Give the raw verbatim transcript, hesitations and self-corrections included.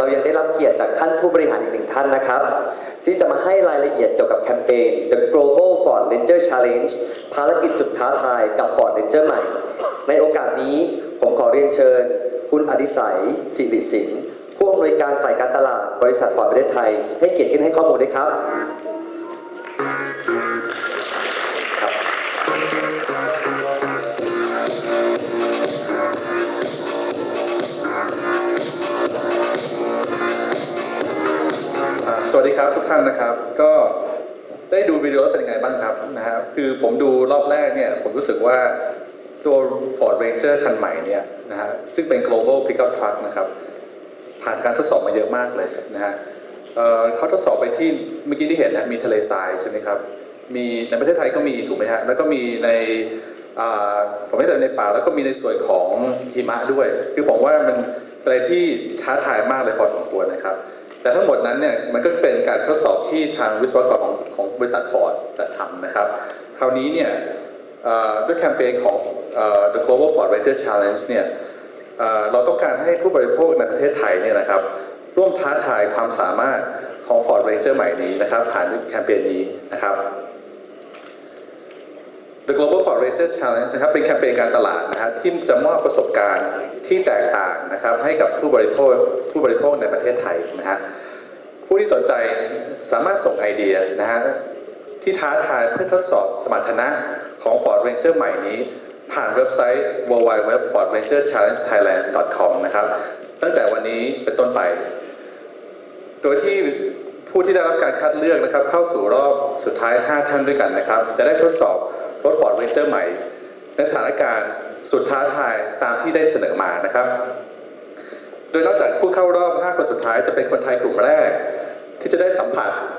เรายังได้รับเกียรติจากท่านผู้บริหารอีกหนึ่งท่านนะครับที่จะมาให้รายละเอียดเกี่ยวกับแคมเปญ The Global Ford Ranger Challenge ภารกิจสุดท้าทายกับ Ford Ranger ใหม่ในโอกาสนี้ผมขอเรียนเชิญคุณอดิศัยศิริสิงห์ผู้อำนวยการฝ่ายการตลาดบริษัท Ford ประเทศไทยให้เกียรติขึ้นให้ข้อมูลด้วยครับสวัสดีครับทุกท่านนะครับก็ได้ดูวิดีโอเป็นยังไงบ้างครับนะฮะคือผมดูรอบแรกเนี่ยผมรู้สึกว่าตัว Ford Ranger คันใหม่เนี่ยนะฮะซึ่งเป็น global pickup truck นะครับผ่านการทดสอบมาเยอะมากเลยนะฮะ เ, เขาทดสอบไปที่เมื่อกี้ที่เห็นนะมีทะเลทรายใช่ไหมครับมีในประเทศไทยก็มีถูกไหมฮะแล้วก็มีในผมไม่ใช่ในป่าแล้วก็มีในส่วนของหิมะด้วยคือผมว่ามันเป็นอะไรที่ท้าทายมากเลยพอสมควรนะครับแต่ทั้งหมดนั้นเนี่ยมันก็เป็นการทดสอบที่ทางวิศวกรของของบริษัท Ford จัดทำนะครับคราวนี้เนี่ยด้วยแคมเปญของ The Global Ford Ranger Challenge เนี่ยเราต้องการให้ผู้บริโภคในประเทศไทยเนี่ยนะครับร่วมท้าทายความสามารถของ Ford Ranger ใหม่นี้นะครับผ่านแคมเปญนี้นะครับ The Global Ford Ranger Challenge นะครับเป็นแคมเปญการตลาดนะฮะที่จะมอบประสบการณ์ที่แตกต่างนะครับให้กับผู้บริโภคผู้บริโภคในประเทศไทยนะฮะผู้ที่สนใจสามารถส่งไอเดียนะฮะที่ท้าทายเพื่อทดสอบสมรรถนะของ Ford Ranger ใหม่นี้ผ่านเว็บไซต์ ดับเบิลยู ดับเบิลยู ดับเบิลยู ดอท ฟอร์ด เรนเจอร์ แชลเลนจ์ ไทยแลนด์ ดอท คอม นะครับตั้งแต่วันนี้เป็นต้นไปโดยที่ผู้ที่ได้รับการคัดเลือกนะครับเข้าสู่รอบสุดท้ายห้าท่านด้วยกันนะครับจะได้ทดสอบรถ Ford Ranger ใหม่ในสถานการณ์สุดท้าทายตามที่ได้เสนอมานะครับโดยนอกจากผู้เข้ารอบห้าคนสุดท้ายจะเป็นคนไทยกลุ่มแรกที่จะได้สัมผัส